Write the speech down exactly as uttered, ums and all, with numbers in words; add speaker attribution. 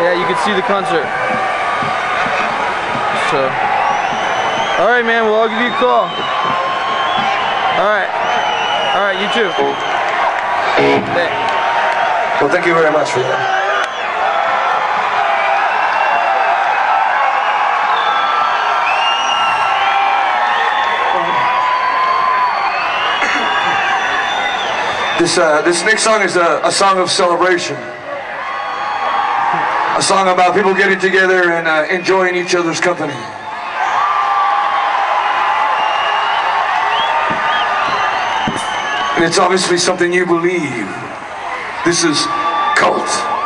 Speaker 1: Yeah, you can see the concert. So, all right, man. Well, I'll give you a call. All right. All right, you too. Hey.
Speaker 2: Well, thank you very much for that. This, uh, this next song is a, a song of celebration. A song about people getting together and uh, enjoying each other's company. And it's obviously something you believe. This is Cult.